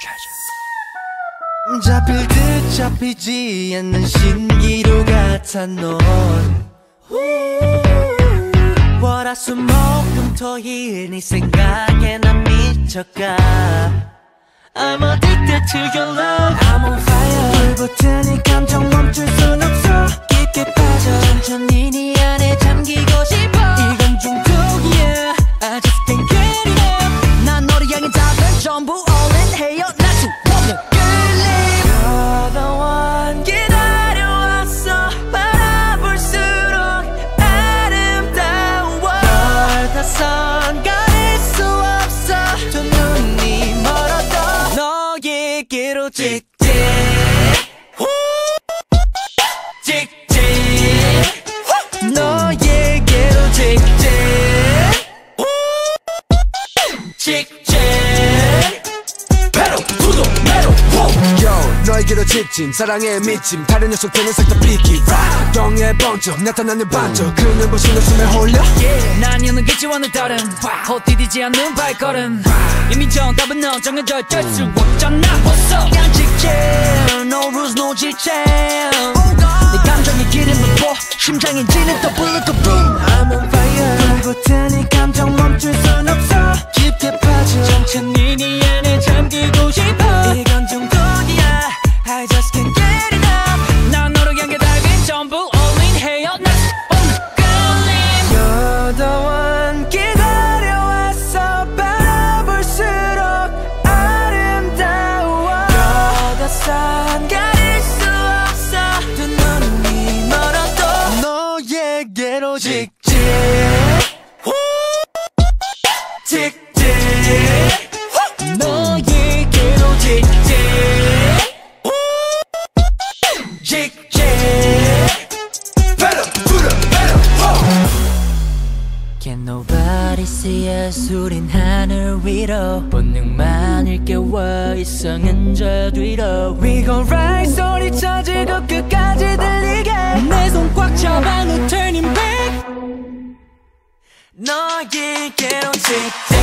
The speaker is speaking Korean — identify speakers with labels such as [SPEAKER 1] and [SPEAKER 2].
[SPEAKER 1] 잡힐 듯 잡히지 않는 신기루 같아 넌 월화수목금토일 네 생각에 난 미쳐가 I'm addicted to your love I'm on fire 불 붙으니 감정 멈출 순 없어 깊게 빠져 천천히 네 안에 잠기고 싶어 이건 중독이야 I just can't get enough 난 너를 향해 답은 전부 all in 해요 나 수없는 끌림 You're the one 기다려왔어 바라볼수록 아름다워 널 다선 가릴 수 없어 두 눈이 멀어도 너에게로 직진 직진 너에게로 직진 직진 pedal to the metal
[SPEAKER 2] Yo 너에게로 직진 사랑에 미침 다른 녀석들은 싹다 비키 동해 번쩍 나타나는 반쪽 그늘 보시는 숨에 홀려
[SPEAKER 3] 난 여는 기지와는 다른 헛디디지 않는 발걸음 이미 정답은 넌 정해져 있을 수 없잖아 What's up 그냥 직진 No rules no 지침 내 감정에 기름을 부어 심장에 지는 또 bullet to boom
[SPEAKER 1] I'm on fire 불 붙으니 감정 멈출 순 없어 깊게 빠져 천천히 네 안에 잠기고 싶어 이건 중독이야 I just can't get enough
[SPEAKER 3] 난 너를 향해 달린 전부 all in 해요 나 없는 끌림
[SPEAKER 1] You're the one 기다려왔어 바라볼수록 아름다워 You're the sun 가릴 수 없어 두 눈이 멀어도 너에게로 직진 직진 너에게로 직진 직진 pedal to the metal Can nobody see us 우린 하늘 위로 본능만 일깨워 이성은 저 뒤로 We gon' ride 소리쳐 즐겁 끝까지 들리게
[SPEAKER 3] 내 손 꽉 잡아 no turning back
[SPEAKER 1] 너에게로 직진